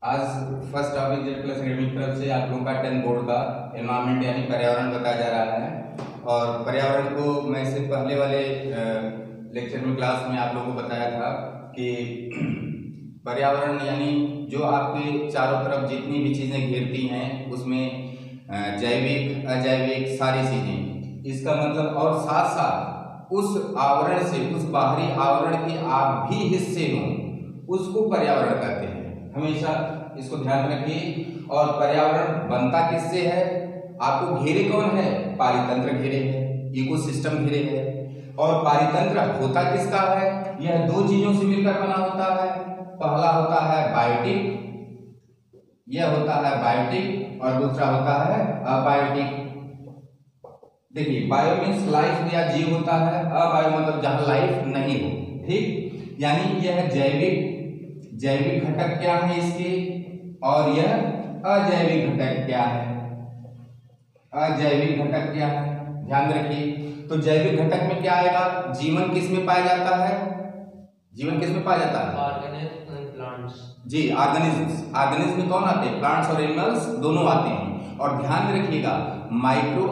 आज first topic Z plus academy की तरफ से आप लोगों का 10th बोर्ड का एनवायरनमेंट यानी पर्यावरण बताया जा रहा है। और पर्यावरण को मैं इससे पहले वाले लेक्चर में क्लास में आप लोगों को बताया था कि पर्यावरण यानी जो आपके चारों तरफ जितनी भी चीज़ें घेरती हैं उसमें जैविक अजैविक सारी चीज़ें, इसका मतलब और साथ साथ उस आवरण से, उस बाहरी आवरण के आप भी हिस्से हों, उसको पर्यावरण कहते हैं। हमेशा इसको ध्यान रखिए। और पर्यावरण बनता किससे है? आपको घेरे कौन है? पारितंत्र घेरे है, इकोसिस्टम घेरे है। और पारितंत्र होता किसका है? यह दो चीजों से मिलकर बना होता है। पहला होता है बायोटिक, यह होता है बायोटिक, और दूसरा होता है अबायोटिक। देखिए, बायो मीन्स लाइफ या जीव होता है, अबायो मतलब जहां लाइफ नहीं हो। ठीक, यानी यह जैविक घटक क्या है इसके, और यह अजैविक घटक क्या है। अजैविक घटक क्या है, ध्यान रखिए। तो जैविक घटक में क्या आएगा? जीवन किस में पाया जाता है? जीवन किस में पाया जाता है? Organism and plants. जी, ऑर्गेनिज्म में कौन आते हैं? प्लांट्स और एनिमल्स दोनों आते हैं। और ध्यान में रखिएगा, माइक्रो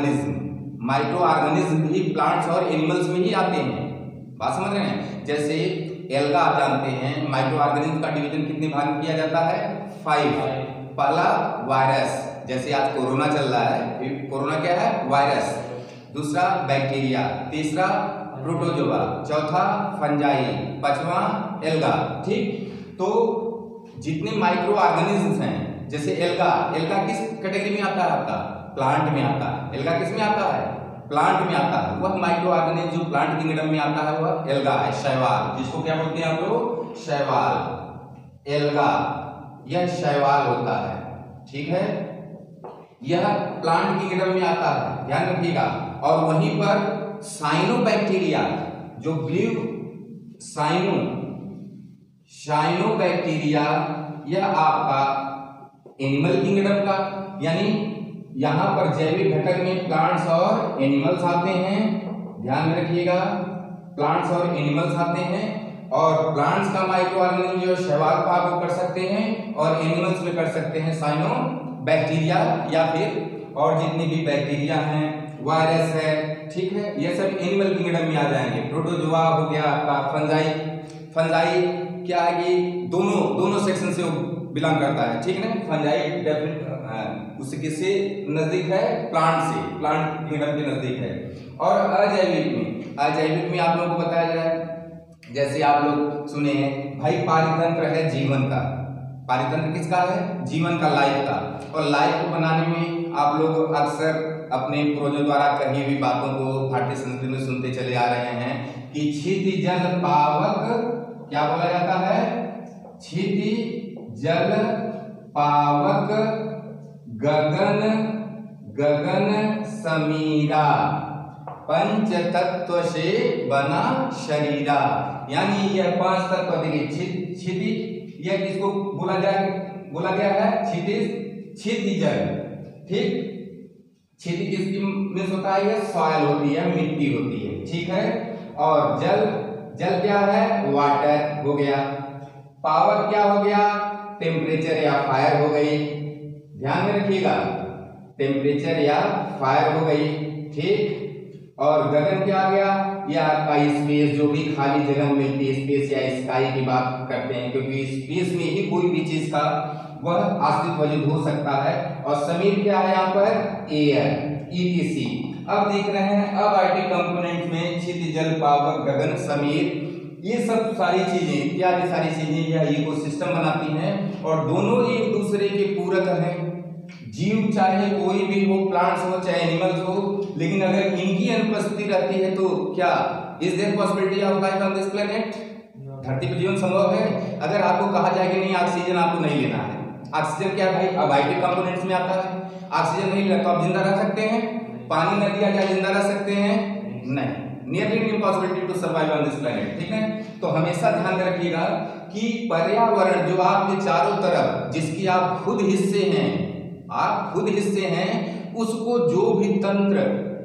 ऑर्गेनिज्म भी प्लांट्स और एनिमल्स में ही आते हैं। बात समझ रहे हैं? जैसे एल्गा आप जानते हैं, माइक्रो ऑर्गेनिज्म का डिवीजन कितने भाग में किया जाता है? 5। पहला वायरस, जैसे आज कोरोना चल रहा है, कोरोना क्या है? वायरस। दूसरा बैक्टीरिया, तीसरा प्रोटोजोआ, चौथा फंजाई, पांचवा एल्गा। ठीक, तो जितने माइक्रो ऑर्गेनिज्म हैं, जैसे एल्गा किस कैटेगरी में आता है? आपका प्लांट में आता है। एल्गा किस में आता है? प्लांट में आता है। वह माइक्रो ऑर्गेनिज्म जो प्लांट किंगडम में आता है वह एल्गा है, शैवाल, जिसको क्या बोलते हैं आप लोग? शैवाल। एल्गा यह शैवाल होता है। ठीक है, यह प्लांट किंगडम में आता है, ध्यान रखिएगा। और वहीं पर साइनोबैक्टीरिया, जो ब्लू साइनोबैक्टीरिया, यह आपका एनिमल किंगडम का, यानी यहां पर जैविक घटक में प्लांट्स और एनिमल्स आते हैं, ध्यान में रखिएगा, प्लांट्स और एनिमल्स आते हैं। और प्लांट्स का माइक्रो ऑर्गेनिज्म जो शैवाल को आप कर सकते हैं, और एनिमल्स में कर सकते हैं साइनोबैक्टीरिया, या फिर और जितनी भी बैक्टीरिया हैं, वायरस है, ठीक है, ये सब एनिमल किंगडम में आ जाएंगे। प्रोटोजोआ हो गया आपका, फंजाई क्या है कि दोनों सेक्शन से बिलोंग करता है। ठीक है ना, फंजाई डेफिनेट उससे किससे नजदीक है? प्लांट से, प्लांट किंगडम के नजदीक है। और अजैविक में आप लोगों को बताया जाए, जैसे आप लोग सुने हैं भाई, पारितंत्र है जीवन का। पारितंत्र किसका है? जीवन का, लाइफ का। और लाइफ को बनाने में आप लोग अक्सर अपने पूर्वजों द्वारा कही हुई बातों को भारतीय संस्कृति में सुनते चले आ रहे हैं कि क्षिति जल पावक, क्या बोला जाता है? क्षिति जल पावक गगन समीरा, पंच तत्व से बना शरीरा। यानी यह 5 तत्व, देखिए क्षिति, यह किसको बोला गया है? क्षिति जल। ठीक, क्षिति किसकी मीन्स होता है? यह सॉइल होती है, मिट्टी होती है। ठीक है, और जल क्या है? वाटर हो गया। पावर क्या हो गया? टेम्परेचर या फायर हो गई, ध्यान में रखिएगा, टेम्परेचर या फायर हो गई। ठीक, और गगन क्या आ गया? यह आपका स्पेस, जो भी खाली जगह मिलती है, स्पेस या स्काई की बात करते हैं, क्योंकि स्पेस में ही कोई भी चीज का वह अस्तित्व वजूद हो सकता है। और समीर क्या है यहाँ पर? Air, ETC। अब देख रहे हैं अबायोटिक कंपोनेंट में क्षिति जल पावक गगन समीर, ये सब सारी चीजें, इत्यादि सारी चीजें यह इकोसिस्टम बनाती हैं, और दोनों एक दूसरे के पूरक हैं। जीव चाहे कोई भी हो, प्लांट्स हो चाहे एनिमल्स हो, लेकिन अगर इनकी अनुपस्थिति रहती है तो क्या is there possibility of life on this planet? धरती पर जीवन संभव है? अगर आपको कहा जाए कि नहीं, ऑक्सीजन आपको नहीं लेना है, ऑक्सीजन क्या है भाई? अबायोटिक कंपोनेंट्स में आता है। ऑक्सीजन नहीं लेना तो आप जिंदा रह सकते हैं? पानी न दिया जाए जिंदा रह सकते हैं? नहीं, nearly impossibility to survive on this planet. ठीक है, तो हमेशा ध्यान रखिएगा कि पर्यावरण जो आपके चारों तरफ, जिसकी आप खुद हिस्से हैं, उसको जो भी तंत्र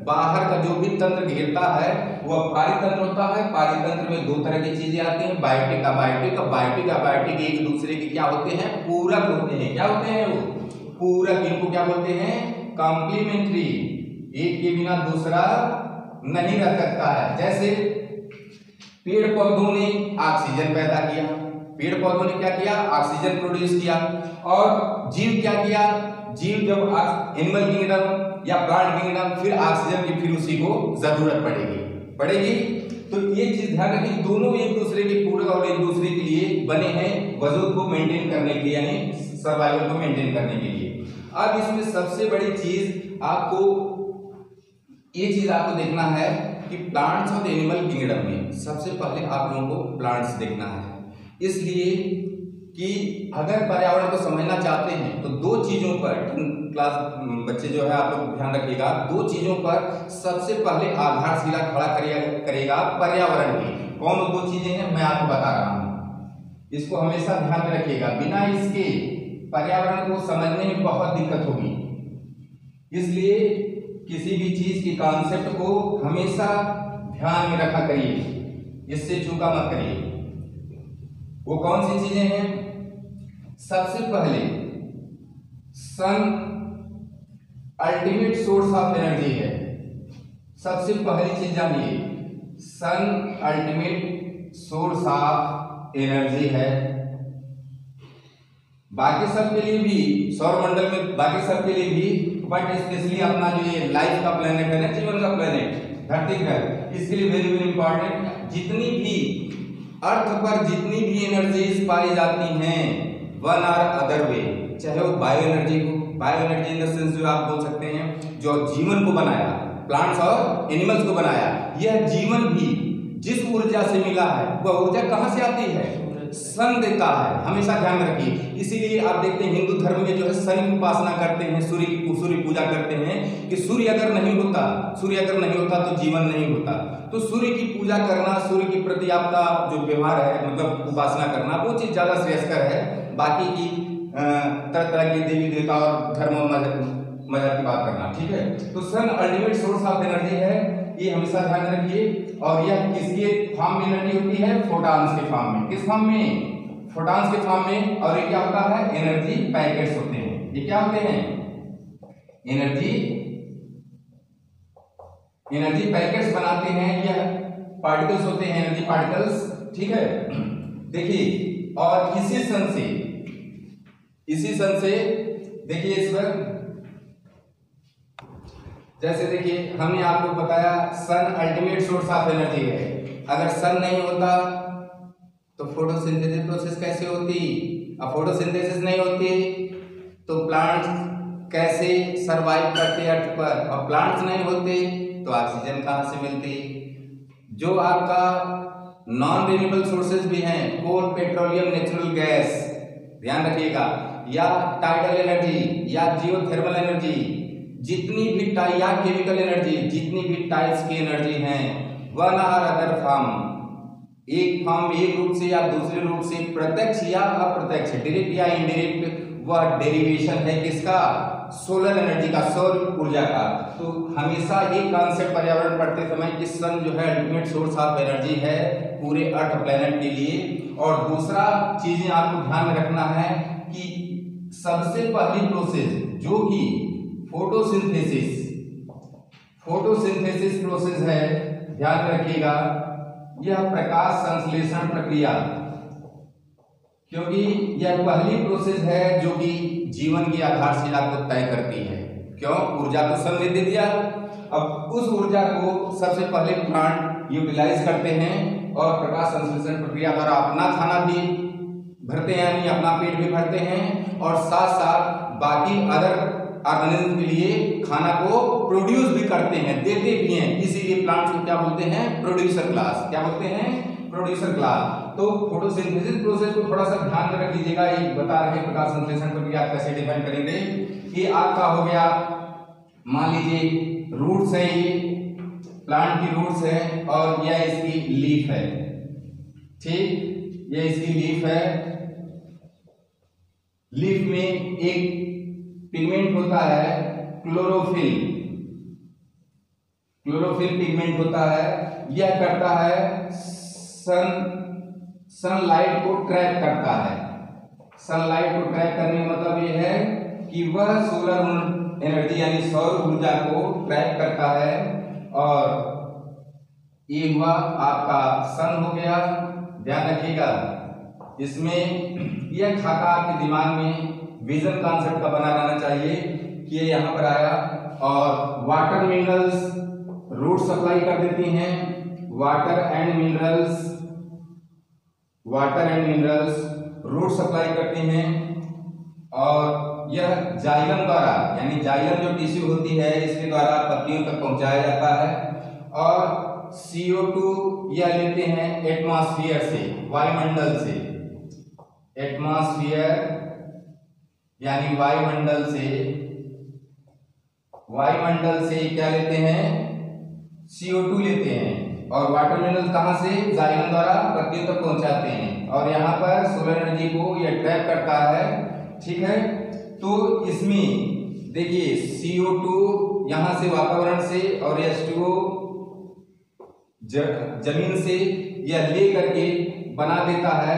बाहर का जो भी तंत्र घेरता है वह पारितंत्र होता है। पारितंत्र में दो तरह की चीजें आती हैं, बायोटिक, अबायोटिक। बायोटिक अबायोटिक एक दूसरे के क्या होते हैं, पूरक होते हैं। क्या होते हैं वो, पूरक। इनको क्या बोलते हैं, कॉम्प्लीमेंट्री। एक के बिना दूसरा नहीं रह सकता है। जैसे पेड़ पौधों ने ऑक्सीजन पैदा किया, पेड़ पौधों ने क्या किया, ऑक्सीजन प्रोड्यूस किया। और जीव क्या किया, जीव जब एनिमल किंगडम या प्लांट किंगडम, फिर ऑक्सीजन की फिर उसी को जरूरत पड़ेगी। तो ये चीज ध्यान रखिए, दोनों एक दूसरे के पूरक और एक दूसरे के लिए बने हैं वजूद को मेंटेन करने के लिए, यानी सर्वाइवल को मेंटेन करने के लिए। अब इसमें सबसे बड़ी चीज आपको ये चीज आपको देखना है कि प्लांट्स और एनिमल किंगडम में सबसे पहले आप लोगों को प्लांट्स देखना है। इसलिए कि अगर पर्यावरण को समझना चाहते हैं तो दो चीजों पर, क्लास बच्चे जो है आप लोग ध्यान रखिएगा, दो चीजों पर सबसे पहले आधारशिला खड़ा करेगा पर्यावरण की। कौन वो दो चीजें हैं, मैं आपको बता रहा हूं, इसको हमेशा ध्यान में रखिएगा। बिना इसके पर्यावरण को समझने में बहुत दिक्कत होगी। इसलिए किसी भी चीज के कॉन्सेप्ट को हमेशा ध्यान में रखा करिए, इससे चूका मत करिए। वो कौन सी चीजें हैं, सबसे पहले sun ultimate source of energy है। सबसे पहली चीज जानिए, sun ultimate source of energy है। बाकी सब के लिए भी, सौरमंडल में बाकी सब के लिए भी, बट स्पेशली अपना जो ये लाइफ का प्लेनेट है ना, जीवन का प्लेनेट धरती ग्रह, इसके लिए वेरी वेरी इंपॉर्टेंट। जितनी भी अर्थ पर जितनी भी एनर्जीज पाई जाती हैं वन आर अदर वे, चाहे वो बायो एनर्जी हो, bio energy in the sense जो आप बोल सकते हैं जो जीवन को बनाया, प्लांट्स और एनिमल्स को बनाया, यह जीवन भी जिस ऊर्जा से मिला है वह ऊर्जा कहां से आती है, सन देता है। हमेशा ध्यान में रखिए। इसीलिए आप देखते हैं हिंदू धर्म में जो है सन की उपासना करते हैं, सूर्य पूजा करते हैं कि सूर्य अगर नहीं होता तो जीवन नहीं होता। तो सूर्य की पूजा करना, सूर्य के प्रति आपका जो व्यवहार है, मतलब उपासना करना, वो चीज ज्यादा श्रेयस्कर है बाकी की तरह तरह की देवी देवता और धर्म और मजहब की बात करना। ठीक है, तो sun ultimate source of energy है, ये हमेशा ध्यान रखिए। और यह किसके फॉर्म में एनर्जी होती है, फोटॉन्स के फॉर्म में। किस फॉर्म में, फोटॉन्स के फॉर्म में। और ये क्या होता है, एनर्जी पैकेट्स होते हैं। ये क्या होते हैं, एनर्जी पैकेट्स बनाते हैं। यह पार्टिकल्स होते हैं, एनर्जी पार्टिकल्स। ठीक है, देखिए, और इसी सन से देखिए इस पर, जैसे देखिए हमने आपको बताया sun ultimate source of energy है। अगर सन नहीं होता तो फोटोसिंथेसिस प्रोसेस कैसे होती, अब फोटोसिंथेसिस नहीं होती तो प्लांट्स कैसे सरवाइव करते अर्थ पर, और प्लांट्स नहीं होते तो ऑक्सीजन कहां से मिलती। जो आपका नॉन रिन्यूएबल सोर्सेज भी हैं, कोल, पेट्रोलियम, नेचुरल गैस, ध्यान रखिएगा, या टाइडल एनर्जी या जियोथर्मल एनर्जी, जितनी भी या केमिकल एनर्जी, जितनी भी टाइप्स की एनर्जी हैं, वन आर अदर फॉर्म, एक फॉर्म एक रूप से या दूसरे रूप से, प्रत्यक्ष या अप्रत्यक्ष, डायरेक्ट या इनडायरेक्ट, वह डेरिवेशन है किसका, सोलर एनर्जी का, सौर ऊर्जा का। तो हमेशा एक कॉन्सेप्ट पर्यावरण पढ़ते समय कि सन जो है अल्टीमेट सोर्स ऑफ एनर्जी है पूरे अर्थ प्लेनेट के लिए। और दूसरा चीजें आपको ध्यान में रखना है कि सबसे पहली प्रोसेस जो कि फोटोसिंथेसिस प्रोसेस है, ध्यान रखिएगा, यह प्रकाश संश्लेषण प्रक्रिया, क्योंकि यह पहली प्रोसेस है जो कि जीवन की आधारशिला को तय करती है। क्यों, ऊर्जा को सन दे दिया, अब उस ऊर्जा को सबसे पहले प्लांट यूटिलाइज करते हैं और प्रकाश संश्लेषण प्रक्रिया द्वारा अपना खाना भी भरते हैं, यानी अपना पेट भी भरते हैं, और साथ साथ बाकी अदर ऑर्गेनिज्म के लिए खाना को प्रोड्यूस भी करते हैं, देते भी हैं। इसीलिए प्लांट्स को क्या बोलते हैं, प्रोड्यूसर क्लास। क्या बोलते हैं, प्रोड्यूसर क्लास। तो फोटोसिंथेसिस प्रोसेस को थोड़ा सा ध्यान में रख लीजिएगा। एक बता रहे हैं प्रकाश संश्लेषण प्रक्रिया कैसे डिफाइन करेंगे। ये आपका हो गया, मान लीजिए रूट्स है, ये प्लांट की रूट्स है और यह इसकी लीफ है। ठीक, ये इसकी लीफ है। लीफ में एक पिगमेंट होता है क्लोरोफिल। क्लोरोफिल पिगमेंट होता है, यह करता है सनलाइट को ट्रैप करता है। सनलाइट को ट्रैप करने का मतलब यह है कि वह सोलर एनर्जी यानी सौर ऊर्जा को ट्रैप करता है। और ये हुआ आपका सन हो गया। ध्यान रखिएगा, इसमें यह खाका आपके दिमाग में विजन कॉन्सेप्ट का बना रहना चाहिए कि ये यहाँ पर आया। और वाटर मिनरल्स रूट सप्लाई कर देती हैं, water and minerals root supply करती हैं। और यह जाइलम द्वारा यानी जाइलम जो टिश्यू होती है इसके द्वारा पत्तियों तक पहुंचाया जाता है। और CO2 यह लेते हैं एटमॉस्फेयर से, वायुमंडल से। एटमॉस्फेयर यानी वायुमंडल से क्या लेते हैं? CO2 लेते हैं। और वाटर मिनरल कहां से? जाइलम द्वारा पत्तियों तक पहुंचाते हैं। और यहाँ पर सोलर एनर्जी को यह ट्रैप करता है। ठीक है, तो इसमें देखिए CO2 यहां से वातावरण से और H2O जमीन से यह ले करके बना देता है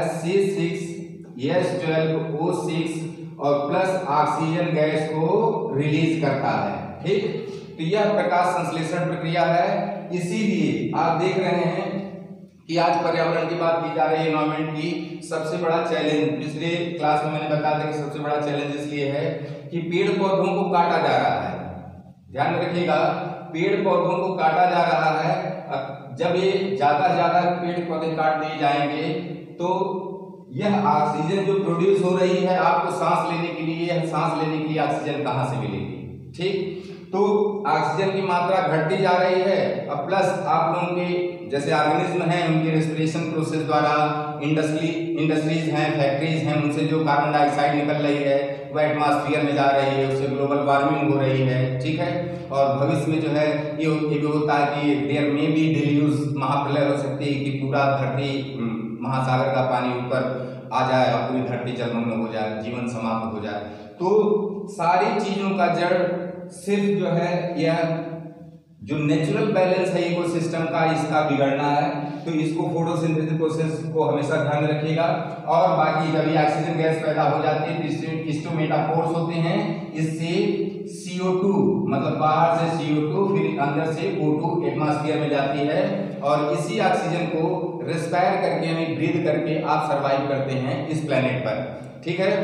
C6H12O6 और प्लस ऑक्सीजन गैस को रिलीज करता है। ठीक, तो यह प्रकाश संश्लेषण प्रक्रिया है। इसीलिए आप देख रहे हैं कि आज पर्यावरण की बात की जा रही है, एनवायरमेंट की। सबसे बड़ा चैलेंज पिछले क्लास में मैंने बताया था कि सबसे बड़ा चैलेंज इसलिए है कि पेड़ पौधों को काटा जा रहा है। ध्यान रखिएगा, पेड़ पौधों को काटा जा रहा है। जब ये ज्यादा से ज्यादा पेड़ पौधे काट दिए जाएंगे तो यह ऑक्सीजन जो प्रोड्यूस हो रही है आपको सांस लेने के लिए ऑक्सीजन कहां से मिलेगी? ठीक, तो ऑक्सीजन की मात्रा घटती जा रही है। अब प्लस आप लोगों के जैसे ऑर्गेनिज्म हैं उनके रेस्पिरेशन प्रोसेस द्वारा इंडस्ट्रीज हैं, फैक्ट्रीज हैं, उनसे जो कार्बन डाइऑक्साइड निकल रही है वह एटमॉस्फेयर में जा रही है, उससे ग्लोबल वार्मिंग हो रही है। ठीक है, और भविष्य में जो है ये भी होता है कि देयर में भी डिल्यूज महाप्रलय हो सकती है कि पूरा धरती महासागर का पानी ऊपर आ जाए और पूरी धरती जलमग्न हो जाए, जीवन समाप्त हो जाए। तो सारी चीजों का जड़ सिर्फ जो है यह जो नेचुरल बैलेंस है इकोसिस्टम का, इसका बिगड़ना है। तो इसको फोटोसिंथेसिस प्रोसेस को हमेशा ध्यान रखिएगा। और बाकी जब ये ऑक्सीजन गैस पैदा हो जाती है तो स्टोमेटापोर्स होते हैं, इससे CO2 मतलब बाहर से CO2 फिर अंदर से O2 एटमॉस्फेयर में जाती है। और इसी ऑक्सीजन को रेस्पायर करके यानी ब्रीथ करके आप सर्वाइव करते हैं इस प्लेनेट पर। ठीक है,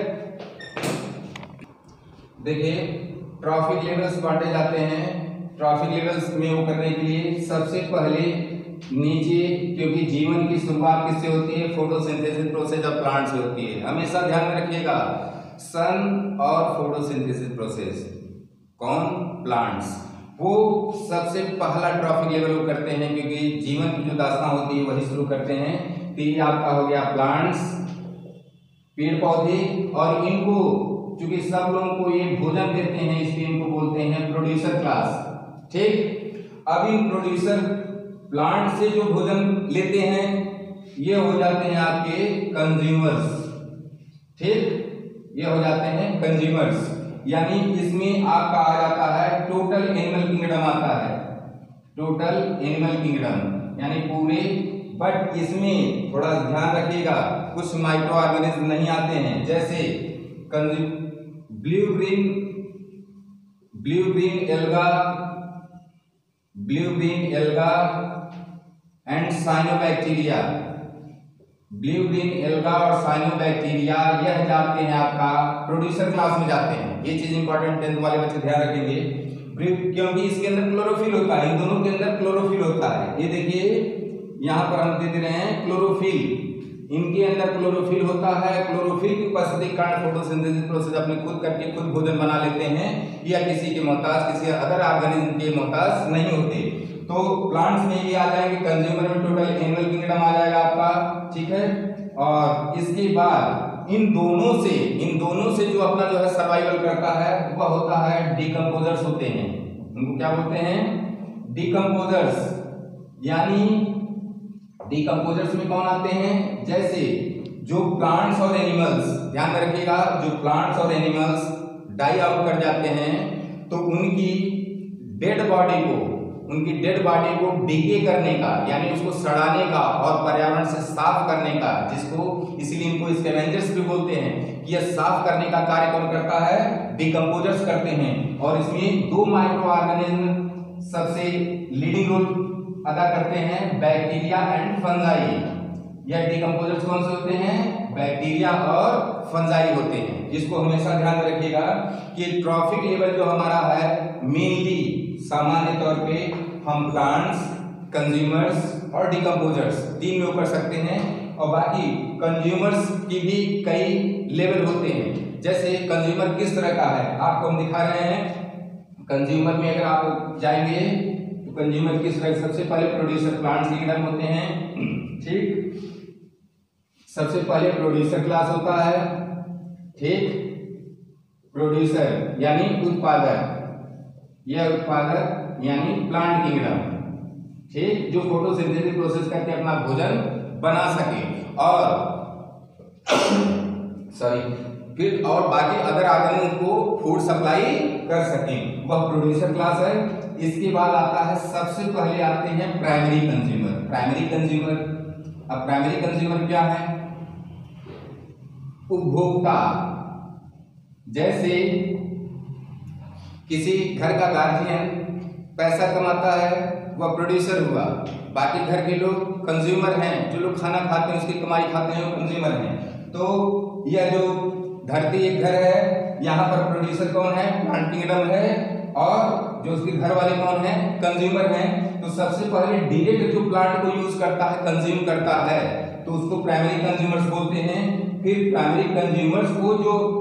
देखिए ट्रॉफिक लेवल्स बांटे जाते हैं। ट्रॉफिक लेवल्स में वो करने के लिए सबसे पहले नीचे, क्योंकि जीवन की शुरुआत किससे होती है? फोटोसिंथेसिस प्रोसेस ऑफ प्लांट से होती है। हमेशा ध्यान में रखिएगा, सन और फोटोसिंथेसिस प्रोसेस कौन? प्लांट्स। वो सबसे पहला ट्रॉफिक लेवल वो करते हैं, क्योंकि जीवन की जो दास्तां होती है वही शुरू करते हैं। तो ये आपका हो गया प्लांट्स, पेड़ पौधे। और इनको चूंकि सब लोगों को ये भोजन देते हैं इसलिए इनको बोलते हैं प्रोड्यूसर क्लास। ठीक, अब इन प्रोड्यूसर प्लांट से जो भोजन लेते हैं ये हो जाते हैं आपके कंज्यूमर्स। ठीक, ये हो जाते हैं कंज्यूमर्स, यानी इसमें आपका आ जाता है टोटल एनिमल किंगडम आता है। टोटल एनिमल किंगडम यानी पूरे, बट इसमें थोड़ा ध्यान रखिएगा कुछ माइक्रो ऑर्गेनिज्म नहीं आते हैं, जैसे blue green alga and cyanobacteria. Blue green alga और साइनोबैक्टीरिया यह जाते हैं आपका प्रोड्यूसर क्लास में जाते हैं। ये चीज इंपॉर्टेंट 10th वाले बच्चे ध्यान रखेंगे, क्योंकि इसके अंदर क्लोरोफिल होता है। इन दोनों के अंदर क्लोरोफिल होता है। ये देखिए यहाँ पर हम दे रहे हैं क्लोरोफिल, इनके अंदर क्लोरोफिल होता है। क्लोरोफिल की उपस्थिति के कारण फोटोसिंथेसिस प्रोसेस अपने खुद करके खुद भोजन बना लेते हैं, या किसी के मोहताज, किसी अदर ऑर्गेनिज्म के मोहताज नहीं होते। तो प्लांट्स में ये आ जाएंगे, कंज्यूमर में टोटल एनिमल किंगडम आ जाएगा आपका। ठीक है, और इसके बाद इन दोनों से जो अपना जो है सर्वाइवल करता है वह होता है डिकम्पोजर्स होते हैं। उनको क्या बोलते हैं? डिकम्पोजर्स। यानी डिकम्पोजर्स में कौन आते हैं? जैसे जो प्लांट्स और एनिमल्स, ध्यान में रखिएगा, जो प्लांट्स और एनिमल्स डाई आउट कर जाते हैं तो उनकी डेड बॉडी को उनकी डेड बॉडी को डीके करने का यानी उसको सड़ाने का और पर्यावरण से साफ करने का, जिसको इसीलिए इनको स्कैवेंजर्स भी बोलते हैं कि यह साफ करने का कार्य कौन करता है, डिकम्पोजर्स करते हैं। और इसमें दो माइक्रो ऑर्गेनिज्म सबसे लीडिंग रोल अदा करते हैं, बैक्टीरिया एंड फंजाई। यह डिकम्पोजर्स कौन से होते हैं, बैक्टीरिया और फंजाई होते हैं। इसको हमेशा ध्यान में रखिएगा कि ट्रॉफिक लेवल जो हमारा है मेनली सामान्य तौर पे हम प्लांट्स, कंज्यूमर्स और डिकम्पोजर्स तीन में कर सकते हैं, और बाकी कंज्यूमर्स की भी कई लेवल होते हैं। जैसे कंज्यूमर किस तरह का है आपको हम दिखा रहे हैं। कंज्यूमर में अगर आप जाएंगे तो कंज्यूमर किस तरह, सबसे पहले प्रोड्यूसर प्लांट्स किंगडम होते हैं, ठीक। सबसे पहले प्रोड्यूसर क्लास होता है, ठीक। प्रोड्यूसर यानी उत्पादक, यह उत्पादक यानी प्लांट किंगडम, ठीक, जो फोटोसिंथेसिस प्रोसेस करके अपना भोजन बना सके। और फिर और बाकी अदर ऑर्गेनिज्म को फूड सप्लाई कर सके, वह प्रोड्यूसर क्लास है। इसके बाद आता है, सबसे पहले आते हैं प्राइमरी कंज्यूमर। प्राइमरी कंज्यूमर, अब प्राइमरी कंज्यूमर क्या है, उपभोक्ता। जैसे किसी घर का गार्जियन पैसा कमाता है, वह प्रोड्यूसर हुआ। बाकी घर के लोग कंज्यूमर हैं, जो लोग खाना खाते हैं उसकी कमाई खाते हैं वो कंज्यूमर हैं। तो यह जो धरती एक घर है, यहाँ पर प्रोड्यूसर कौन है, प्लांट किंगडम है, और जो उसके घर वाले कौन है, कंज्यूमर हैं। तो सबसे पहले डायरेक्ट जो प्लांट को यूज करता है, कंज्यूम करता है, तो उसको प्राइमरी कंज्यूमर्स बोलते हैं। फिर प्राइमरी कंज्यूमर्स को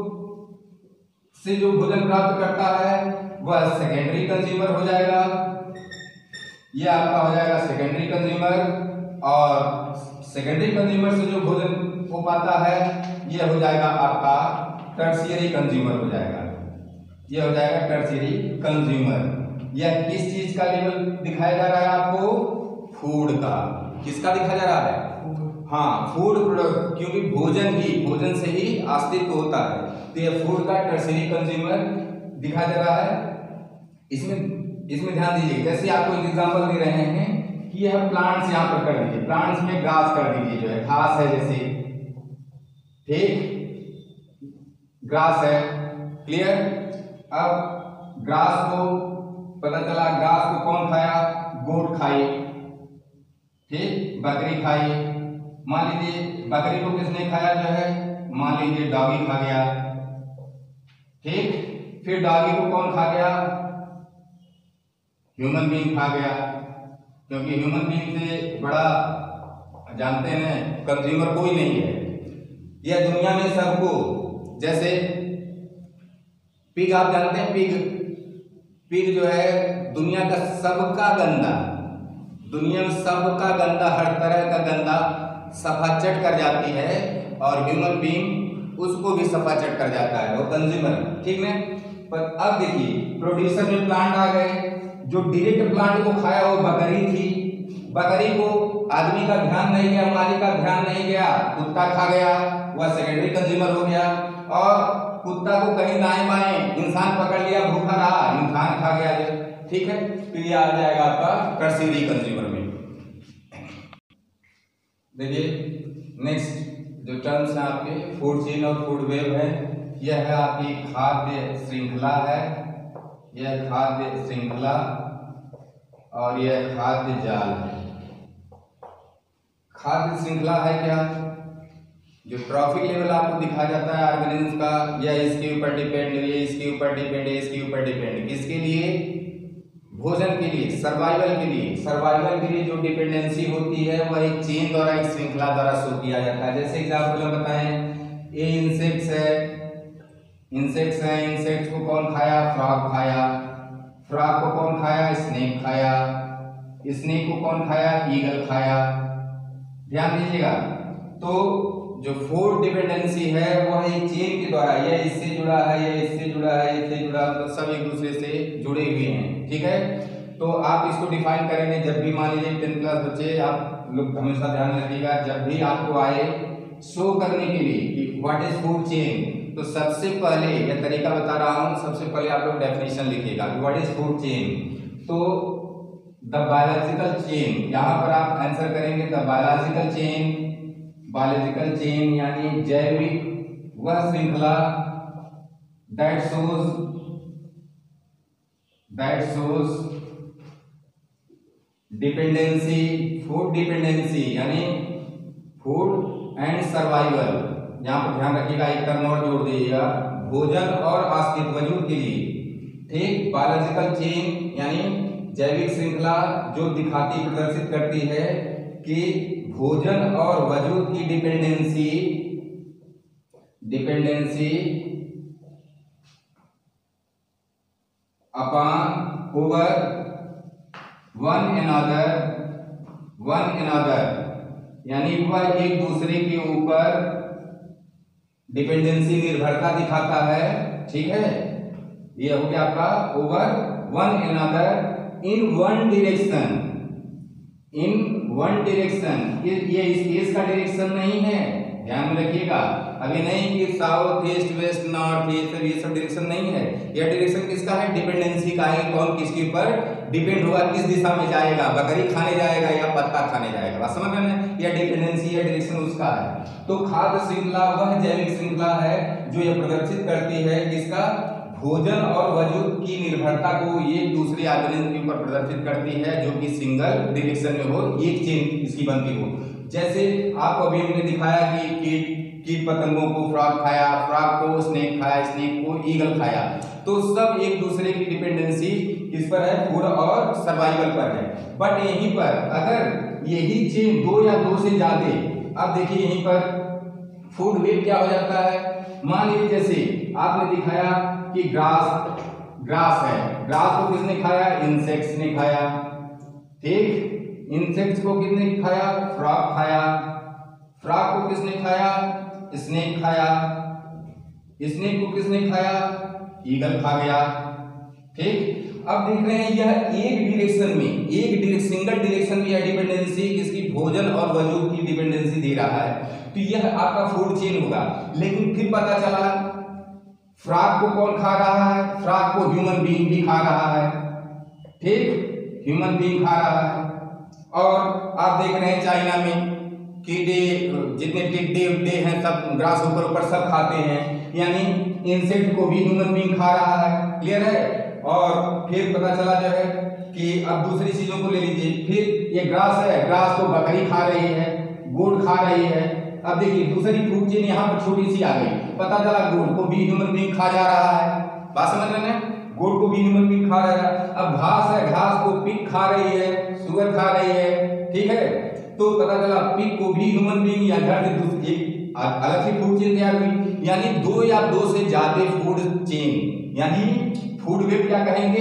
जो भोजन प्राप्त करता है वह सेकेंडरी कंज्यूमर हो जाएगा, यह आपका हो जाएगा सेकेंडरी कंज्यूमर। और सेकेंडरी कंज्यूमर से जो भोजन हो पाता है यह हो जाएगा आपका टर्शियरी कंज्यूमर हो जाएगा, यह हो जाएगा टर्शियरी कंज्यूमर। यह किस चीज का लेवल दिखाया जा रहा है आपको, फूड का। किसका दिखाया जा रहा है, हाँ, फूड प्रोडक्ट, क्योंकि भोजन से ही अस्तित्व होता है। तो यह फूड का टर्शियरी कंज्यूमर दिखाया जा रहा है। इसमें ध्यान दीजिए, जैसे आपको एक एग्जांपल दे रहे हैं कि यह प्लांट्स यहाँ पर कर दीजिए, प्लांट्स में ग्रास कर दीजिए, जो है घास है जैसे, ठीक, ग्रास है, क्लियर। अब ग्रास को पता चला, ग्रास को कौन खाया, गोट खाई, ठीक, बकरी खाई। मान लीजिए बकरी को किसने खाया, जो है मान लीजिए डॉगी खा गया, ठीक। फिर डॉगी को कौन खा गया, ह्यूमन बीइंग खा गया, क्योंकि ह्यूमन बीइंग से बड़ा जानते हैं कंज्यूमर कोई नहीं है। यह दुनिया में सबको, जैसे पिग आप जानते हैं, पिग जो है दुनिया का सबका गंदा, दुनिया में सबका गंदा, हर तरह का गंदा सफाचट कर जाती है, और ह्यूमन बीइंग उसको भी सफाचट कर जाता है, वो कंज्यूमर, ठीक है। पर अब देखिए प्रोड्यूसर में प्लांट आ गए, जो डायरेक्ट प्लांट को खाया वो बकरी थी, बकरी को आदमी का ध्यान नहीं गया, मालिक का ध्यान नहीं गया, कुत्ता खा गया, वह सेकेंडरी कंज्यूमर हो गया। और कुत्ता को कहीं दाएं बाएं इंसान पकड़ लिया, भूखा रहा, इंसान खा गया, ठीक है। तो यह आ जाएगा आपका टर्शियरी कंज्यूमर में। देखिए नेक्स्ट जो टर्म्स हैं आपके, फूड चेन और फूड वेब है। यह है आपकी खाद्य श्रृंखला है, यह खाद्य श्रृंखला, और यह खाद्य जाल है। खाद्य श्रृंखला है क्या, जो ट्रॉफिक लेवल आपको दिखाया जाता है ऑर्गेनिज्म का, यह इसके ऊपर डिपेंड, ये इसके ऊपर डिपेंड है, इसके ऊपर डिपेंड, किसके लिए, भोजन के लिए, सर्वाइवल के लिए। सर्वाइवल के लिए जो डिपेंडेंसी होती है वह एक चेन द्वारा, एक श्रृंखला द्वारा शो किया जाता है। जैसे एग्जाम्पल हम बताएं, ये इंसेक्ट्स है, इंसेक्ट्स को कौन खाया, फ्रॉग खाया, फ्रॉग को कौन खाया, स्नेक खाया, स्नेक को कौन खाया, ईगल खाया। ध्यान दीजिएगा, तो जो फूड डिपेंडेंसी है वह एक चेन के द्वारा, यह इससे जुड़ा है, यह इससे जुड़ा है, इससे जुड़ा, तो सब एक दूसरे से जुड़े हुए हैं, ठीक है। तो आप इसको डिफाइन करेंगे जब भी, मान लीजिए 10th क्लास बच्चे, आप लोग हमेशा ध्यान रखिएगा, जब भी आपको आए शो करने के लिए कि व्हाट इज फूड चेन, तो सबसे पहले यह तरीका बता रहा हूं, सबसे पहले आप लोग डेफिनेशन लिखिएगा, व्हाट इज फूड चेन। तो द बायोलॉजिकल चेन, यहाँ पर आप आंसर करेंगे the biological chain. Biological chain यानी जैविक वह श्रृंखला that shows dependency, food dependency यानी फूड एंड सर्वाइवल। यहाँ पर ध्यान रखिएगा, एक टर्म और जोड़ दीजिएगा, भोजन और अस्तित्व वजूद के लिए। ठीक, बायोलॉजिकल चेन यानी जैविक श्रृंखला जो दिखाती प्रदर्शित करती है कि भोजन और वजूद की dependency upon over one another यानी वह एक दूसरे के ऊपर डिपेंडेंसी निर्भरता दिखाता है। ठीक है, ये हो गया आपका over one another in one direction. ये इस का डायरेक्शन नहीं है, ध्यान में रखिएगा। अभी नहीं कि साउथ ईस्ट वेस्ट नॉर्थ ये सब डायरेक्शन नहीं है। यह डायरेक्शन किसका है? डिपेंडेंसी का है। कौन किसके ऊपर डिपेंड होगा, किस दिशा में जाएगा, बकरी खाने जाएगा या पत्ता खाने जाएगा। बात समझ में? यह डिपेंडेंसी या डायरेक्शन उसका है। तो खाद्य श्रृंखला वह जैविक श्रृंखला है जो यह प्रदर्शित करती है किसका? भोजन और वजूद की निर्भरता को एक दूसरे ऑर्गेनिज्म के ऊपर प्रदर्शित करती है, जो कि सिंगल डायरेक्शन में हो, एक चेन इसकी बनती हो। जैसे आपको अभी हमने दिखाया कि कीट पतंगों को फ्रॉग खाया, फ्रॉग को स्नेक खाया, स्नेक को ईगल खाया। तो सब एक दूसरे की डिपेंडेंसी किस पर है? फूड और सर्वाइवल पर है। बट यहीं पर अगर यही चेन दो या दो से ज्यादा, अब देखिए यहीं पर फूड वेब क्या हो जाता है। मान लीजिए जैसे आपने दिखाया कि ग्रास है, ग्रास को किसने खाया? इंसेक्ट्स ने खाया। ठीक, इंसेक्ट्स को किसने खाया? फ्रॉग खाया। फ्रॉग को किसने खाया? स्नेक खाया। स्नेक को किसने खाया? ईगल खा गया। ठीक, अब देख रहे हैं यह एक डायरेक्शन में, सिंगल डायरेक्शन में यह डिपेंडेंसी किसकी? भोजन और वजूद की डिपेंडेंसी दे रहा है। तो यह आपका फूड चेन होगा। लेकिन फिर पता चला फ्रॉग को कौन खा रहा है? फ्रॉग को ह्यूमन बीइंग भी खा रहा है। ठीक, ह्यूमन बीइंग खा रहा है। और आप देख रहे हैं चाइना में कीड़े, जितने टिड्डे हैं सब ग्रास ऊपर सब खाते हैं, यानी इंसेक्ट को भी ह्यूमन बीइंग खा रहा है। क्लियर है? और फिर पता चला जो है कि अब दूसरी चीजों को ले लीजिए। फिर ये ग्रास है, ग्रास को बकरी खा रही है, गुड़ खा रही है। अब देखिए दूसरी फूड चेन यहाँ पर छोटी सी आ गई। पता चला गुड़ को भी ह्यूमन बीइंग खा जा रहा है। बात समझ रहे हैं? गुड़ को भी ह्यूमन बीइंग खा रहा है। अब घास है, घास को पिग खा रही है, सुअर खा रही है। ठीक है, तो पता चला पिग को भी ह्यूमन बीइंग या घर से दूसरी अलग सी फूड चेन तैयार हुई। यानी दो या दो से ज्यादा फूड चेन, यानी फूड वेब क्या कहेंगे?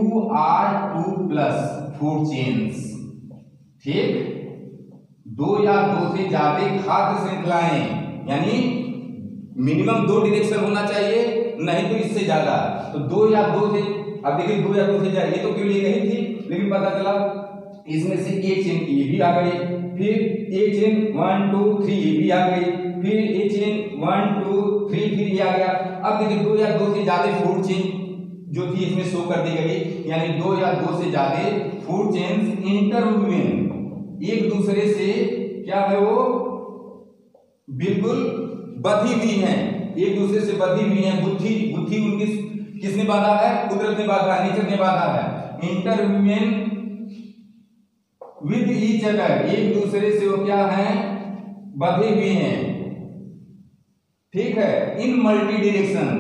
2R2+ food chains. ठीक, दो या दो से ज्यादा खाद्य श्रृंखलाएं, यानी मिनिमम दो डायरेक्शन होना चाहिए, नहीं तो इससे ज्यादा। तो दो या दो से, अब देखिए दो या दो से ज्यादा, ये तो केवल ये नहीं थी, लेकिन पता चला इसमें से एक चेन ये भी आ गई, फिर एक चेन 1 2 3 ये भी आ गई, फिर एक चेन 1 2 3 फिर ये आ गया। अब देखिए दो या दो से ज्यादा फूड चेन जो थी इसमें शो कर दी गई, यानी दो या दो से ज्यादा फूड चेन्स इंटरवीन, एक दूसरे से क्या है वो बिल्कुल बधी हुई हैं, एक दूसरे से बधी हुई हैं। बुद्धि उनकी किसने बांधा है? कुदरत ने बांधा है, नेचर ने बांधा है। इंटरवीन विद ईच अदर, एक दूसरे से वो क्या है? बधे हुए हैं। ठीक है, इन मल्टी डायरेक्शन,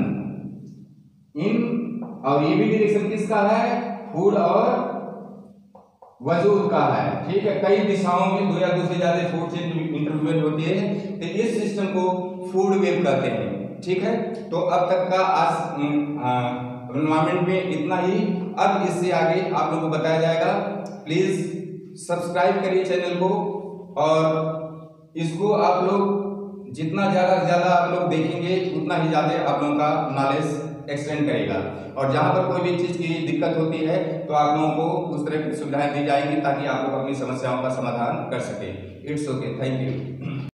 और ये भी डायरेक्शन किसका है? फूड और वजूद का है। ठीक है, कई दिशाओं में दो या दो से ज्यादा फूड चेन इंटरवीन होती है, तो इस सिस्टम को फूड वेब कहते हैं। ठीक है, तो अब तक का आज एनवायरनमेंट में इतना ही। अब इससे आगे आप लोगों को बताया जाएगा। प्लीज सब्सक्राइब करिए चैनल को, और इसको आप लोग जितना ज्यादा से ज्यादा आप लोग देखेंगे उतना ही ज्यादा आप लोगों का नॉलेज एक्सटेंड करेगा। और जहां पर कोई भी चीज की दिक्कत होती है तो आप लोगों को उस तरह की सुविधाएं दी जाएंगी ताकि आप लोग अपनी समस्याओं का समाधान कर सके। It's okay, thank you.